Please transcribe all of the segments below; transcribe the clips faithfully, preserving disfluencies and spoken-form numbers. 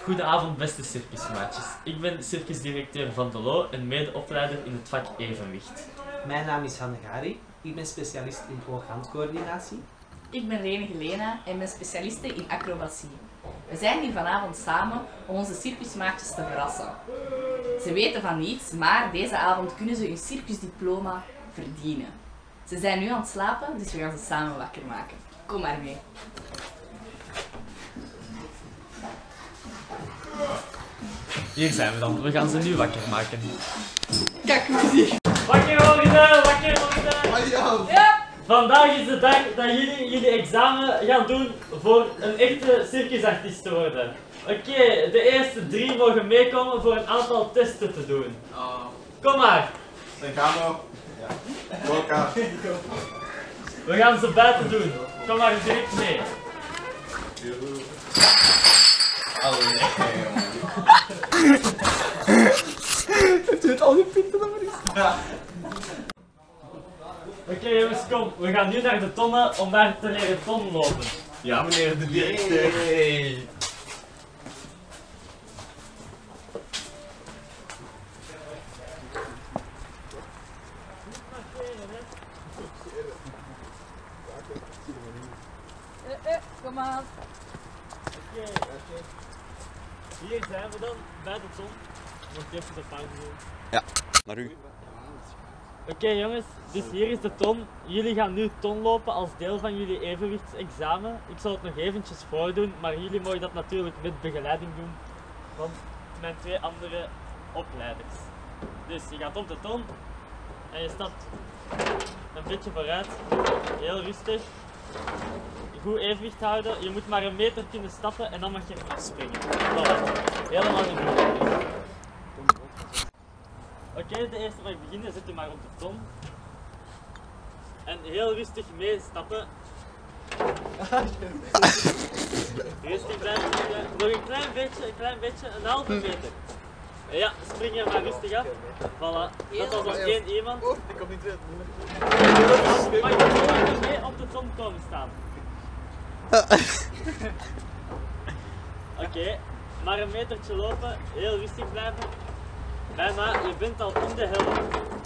Goedenavond beste circusmaatjes. Ik ben circusdirecteur Van de Loo en medeopleider in het vak evenwicht. Mijn naam is Hanne Gari, ik ben specialist in oog-handcoördinatie. Ik ben Rene Helena en ben specialiste in acrobatie. We zijn hier vanavond samen om onze circusmaatjes te verrassen. Ze weten van niets, maar deze avond kunnen ze hun circusdiploma verdienen. Ze zijn nu aan het slapen, dus we gaan ze samen wakker maken. Kom maar mee. Hier zijn we dan, we gaan ze nu wakker maken. Kijk, muziek! Wakker worden, wakker worden! Ja! Vandaag is de dag dat jullie jullie examen gaan doen voor een echte circusartiest te worden. Oké, okay, de eerste drie mogen meekomen voor een aantal testen te doen. Kom maar! Dan gaan we. Ja. Go, we gaan ze buiten doen. Kom maar direct mee. Oh nee, jongen. Het wordt al gepint dan maar eens. Ja. Oké okay, jongens, kom. We gaan nu naar de tonnen om daar te leren ton lopen. Ja meneer de directeur. Hey. Eh, eh, kom aan. Oké. Okay. Hier zijn we dan, bij de ton. Nog even de pauze doen. Ja, naar u. Oké okay, jongens, dus hier is de ton. Jullie gaan nu ton lopen als deel van jullie evenwichtsexamen. Ik zal het nog eventjes voordoen, maar jullie mogen dat natuurlijk met begeleiding doen van mijn twee andere opleiders. Dus je gaat op de ton en je stapt een beetje vooruit, heel rustig. Goed evenwicht houden, je moet maar een meter kunnen stappen en dan mag je afspringen. Voilà. Helemaal in de Oké, okay, de eerste mag beginnen, zet je maar op de ton. En heel rustig meestappen. Rustig blijven zitten. Nog een klein beetje, een klein beetje, een halve meter. Ja, spring er maar rustig af. Voilà, dat was nog één iemand. Oh, ik kom niet erin. Mag je gewoon mee op de ton komen staan? Oké, okay, maar een metertje lopen, heel rustig blijven. Bijna, je bent al in de helft.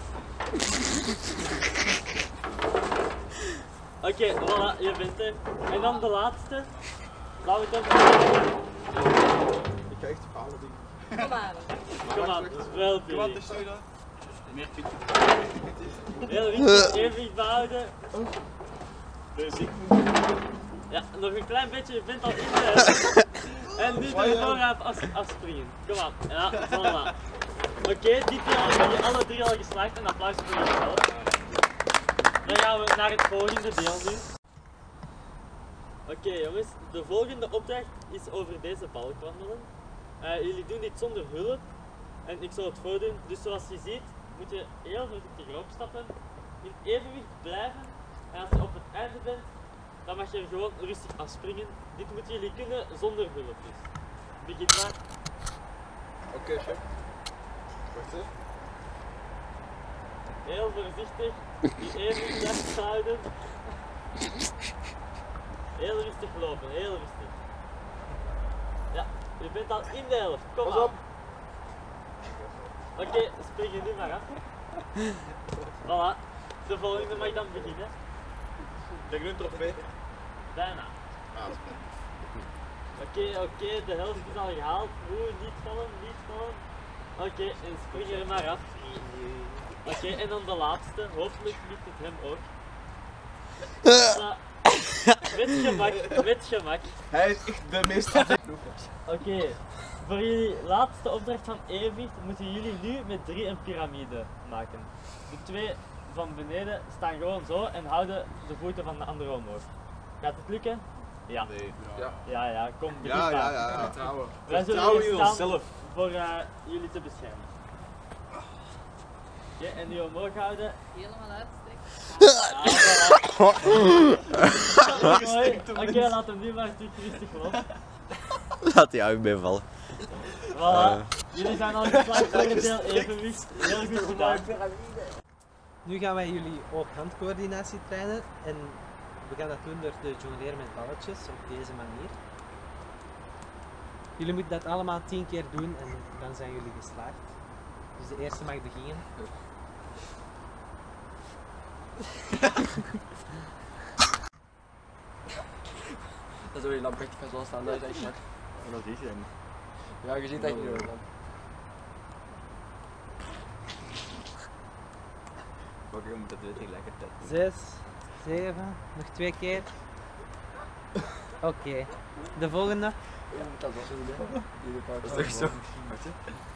Oké, okay, voilà, je bent er. En dan de laatste. Laat ik hem. Ik ga echt falen dingen. Kom aan. Kom aan, wel Kom aan, dus je dat? Meer pitje. Heel rustig, evenwicht behouden. Dus ik. Ja, nog een klein beetje, je bent al in de helft. En nu de voorraad af, afspringen. Kom aan, ja, voilà. Oké, okay, dit keer hebben jullie alle drie al geslaagd. Een applaus voor jezelf. Dan gaan we naar het volgende deel nu. Oké okay, jongens, de volgende opdracht is over deze balk wandelen. Uh, jullie doen dit zonder hulp en ik zal het voordoen. Dus zoals je ziet moet je heel voorzichtig opstappen, in evenwicht blijven en als je op het einde bent, dan mag je er gewoon rustig afspringen. Dit moeten jullie kunnen zonder hulp dus. Begin maar. Oké, okay, chef. Wacht even. Heel voorzichtig, die evenwicht blijft houden. Heel rustig lopen, heel rustig. Ja, je bent al in de helft, kom Pas aan. op. Oké, okay, spring je nu maar af. Voilà, de volgende mag dan beginnen. Krijg je een trofee? Bijna. Ah, Oké, okay, oké, okay, de helft is al gehaald. Oeh, niet vallen, niet vallen. Oké, okay, en spring er maar af. Oké, okay, en dan de laatste. Hopelijk lukt het hem ook. Uh, met gemak, met gemak. hij is echt de meest Oké, okay, voor jullie laatste opdracht van evenwicht moeten jullie nu met drie een piramide maken. De twee van beneden staan gewoon zo en houden de voeten van de andere omhoog. Gaat het lukken? Ja. Nee, ja. Ja, ja, kom, begin Ja, maar. ja, ja, ja. Vertrouwen. Wij zullen Vertrouwen hier in staan onszelf. voor uh, jullie te beschermen. Oké, okay, en nu omhoog houden. Helemaal uitsteken. Oké, okay, laat hem nu maar terug rustig lopen. Laat die uit meevallen. Voilà, uh. jullie zijn al geslaagd voor het deel evenwicht. Heel goed gedaan. Nu gaan wij jullie oog-handcoördinatie trainen en we gaan dat doen door te jongleren met balletjes op deze manier. Jullie moeten dat allemaal tien keer doen en dan zijn jullie geslaagd. Dus de eerste mag beginnen. Dat is wel je lamp echt van zo staan, dat is echt net. En dat is hem. Ja, je ziet echt niet hoor. Oké, je moet dat doen tegelijkertijd. Zes, zeven, nog twee keer. Oké, okay. De volgende. Dat was zo goed. Dat is toch zo? Wacht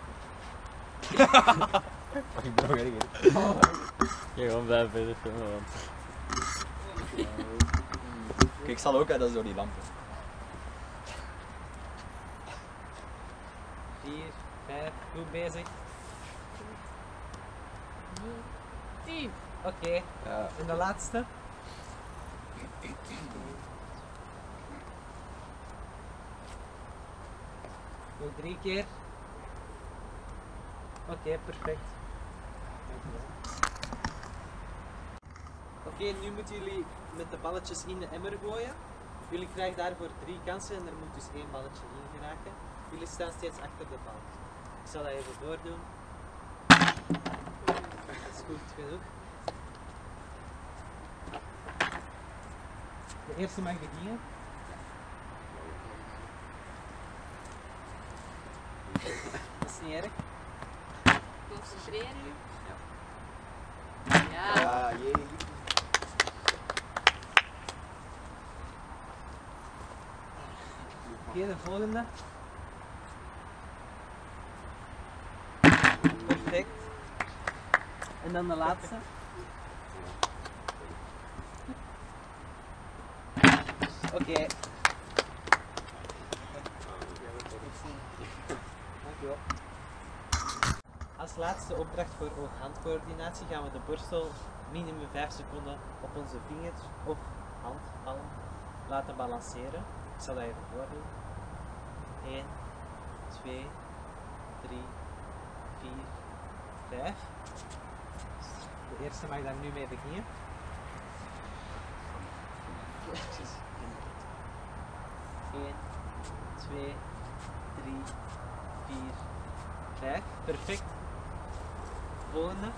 je? Ik ben nog erger. Ja, gewoon blijven verder filmen, want... Kijk, ik zal ook uit, dat is door die lampen. Vier, vijf, goed bezig. tien. Oké, okay. Ja. En de laatste. Nog drie keer. Oké, okay, perfect. Oké, okay, nu moeten jullie met de balletjes in de emmer gooien. Jullie krijgen daarvoor drie kansen en er moet dus één balletje in geraken. Jullie staan steeds achter de bal. Ik zal dat even voordoen. Dat is goed genoeg. De eerste mag beginnen. Dat is niet erg. Concentreren. Ja. Ja. Ja, jee. Oké, de volgende. Perfect. En dan de laatste. Oké. Okay. Dankjewel. Als laatste opdracht voor oog-handcoördinatie gaan we de borstel minimum vijf seconden op onze vingers of handpalm laten balanceren. Ik zal dat even voordoen. één, twee, drie, vier, vijf. De eerste mag daar nu mee beginnen. één, twee, drie, vier, vijf. Perfect. Volgende.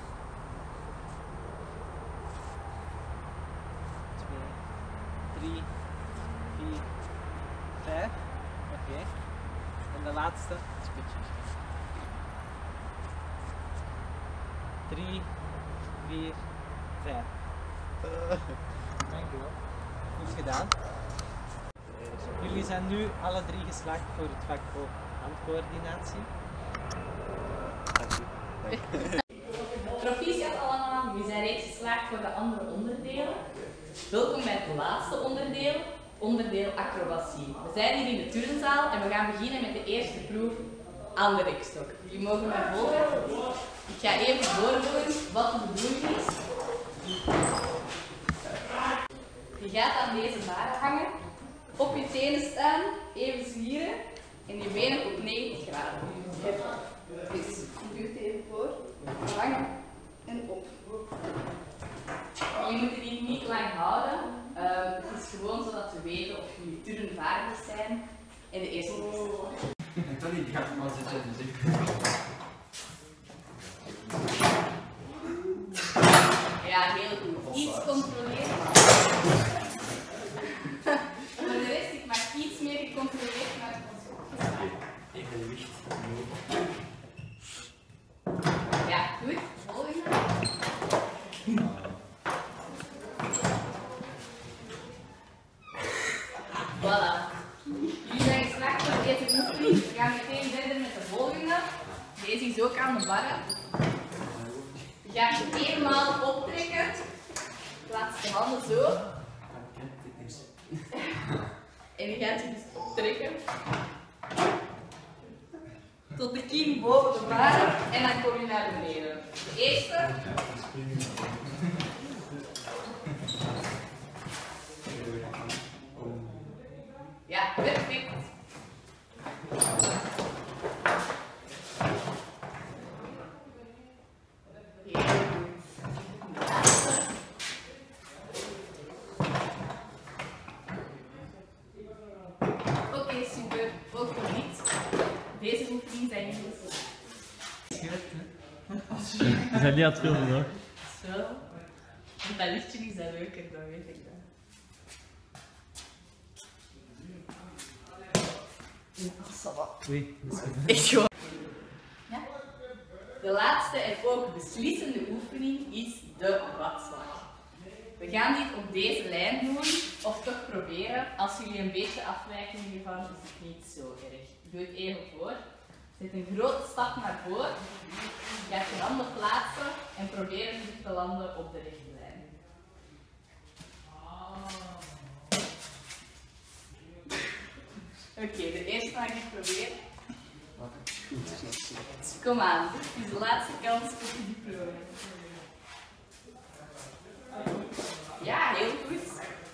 twee, drie, vier, vijf. Oké. Okay. En de laatste. drie, vier, vijf. Dankjewel. Goed gedaan. Jullie zijn nu alle drie geslaagd voor het vak oog-handcoördinatie. Proficiat allemaal, jullie zijn reeds geslaagd voor de andere onderdelen. Welkom bij het laatste onderdeel, onderdeel acrobatie. We zijn hier in de turnzaal en we gaan beginnen met de eerste proef aan de rekstok. Jullie mogen mij volgen. Ik ga even voordoen wat de bedoeling is. Je gaat aan deze baren hangen, op je tenen staan, even zwieren en je benen op negentig graden. Dus je duwt even voor, hangen en op. Je moet die niet lang houden. Uh, het is gewoon zodat we weten of jullie turnvaardig zijn. En de eerste is. Tony, die gaat maar zitten. Ja, heel goed. Iets controleren. Voor de rest, ik mag iets meer gecontroleerd naar het concept. Evenwicht. Ja, goed. Volgende. Voilà. Jullie zijn geslaagd voor deze oefening. We gaan meteen verder met de volgende. Deze is ook aan de barren. Je gaat je eenmaal optrekken. Plaats de handen zo. En je gaat je dus optrekken. Tot de kin boven de baren. En dan kom je naar beneden. De eerste. Ja, perfect. Oké, super. Ook voor dit. zijn niet aan het filmen hoor. Zo. Want dat lichtje is dat leuker, dat weet ik dan. Oei. Echt gewoon. Ja? De laatste en ook beslissende oefening is de watslag. We gaan dit op deze lijn doen, of toch proberen. Als jullie een beetje afwijken hiervan, is het niet zo erg. Doe het even voor. Zet een grote stap naar voren. Ga je handen plaatsen en probeer terug te landen op de rechte lijn. Oké, okay, de eerste mag ik proberen. Kom aan, dit is de laatste kans op je diploma. Ja, heel goed.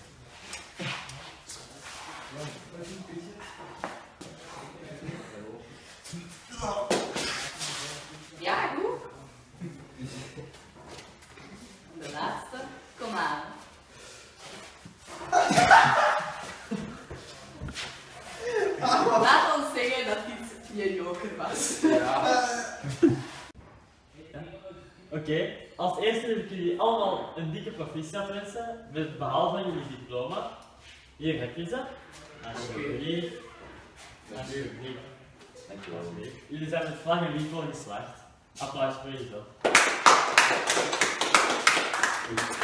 Ja, goed. De laatste, kom aan. Laat ons zeggen dat dit je joker was. Ja. Oké, okay. Als eerste wil ik jullie allemaal een dikke proficiat wensen met het behaal van jullie diploma. Hier heb je ze. Alsjeblieft. Alsjeblieft. Dankjewel. Jullie zijn met vlag en wimpel geslaagd. Applaus voor jezelf.